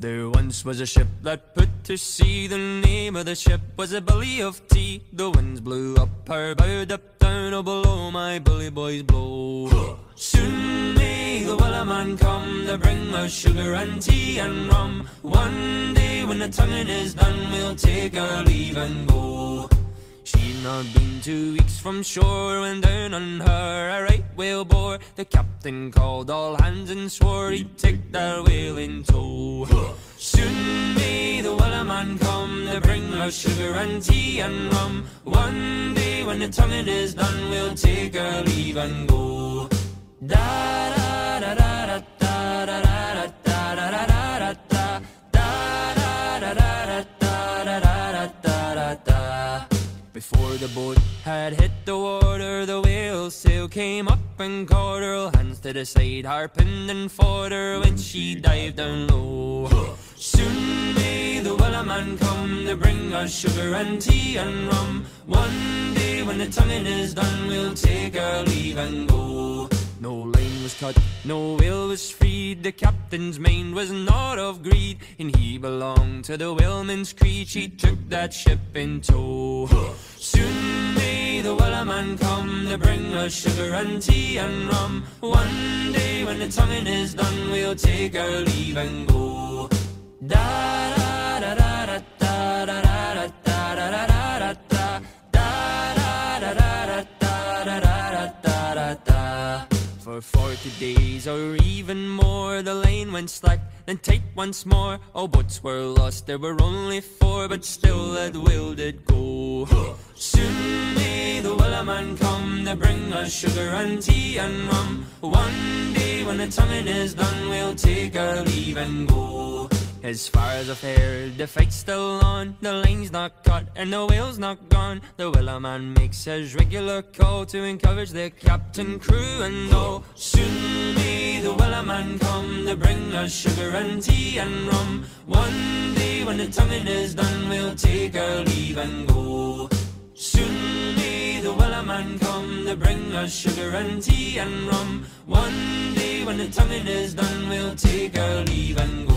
There once was a ship that put to sea. The name of the ship was a Billy of Tea. The winds blew up her bow, up down, oh below my bully boys blow. Soon may the Wellerman come to bring us sugar and tea and rum. One day when the tonguing is done, we'll take our leave and go. She'd not been 2 weeks from shore when down on her a right whale bore. The captain called all hands and swore he'd take that whale in tow. Soon may the Wellerman come to bring us sugar and tea and rum. One day when the tonguing is done, we'll take our leave and go. Da da da da da da da da da da da da da da da da da da. Before the boat had hit the water, the whale's sail came up and caught her. Hands to the side, harping and fought her when she dived down low. Soon may the Wellerman come to bring us sugar and tea and rum. One day when the tonguing is done, we'll take our leave and go. No line was cut, no whale was freed. The captain's mind was not of greed, and he belonged to the whaleman's creed. She took that ship in tow. Soon may the Wellerman come to bring us sugar and tea and rum. One day when the tonguing is done, we'll take our leave and go. Da da da da da da da da da da da da da da da. For 40 days or even more, the line went slack, then tight once more. All boats were lost, there were only 4, but still that whale did go. Soon may the Wellerman come to bring us sugar and tea and rum. One day when the tonguing is done, we'll take our leave and go. As far as I've heard, the fight's still on. The line's not cut and the whale's not gone. The Wellerman makes his regular call to encourage the captain, crew and all. Soon may the Wellerman come to bring us sugar and tea and rum. One day when the tonguing is done, we'll take our leave and go. Soon may the Wellerman come to bring us sugar and tea and rum. One day when the tonguing is done, we'll take our leave and go.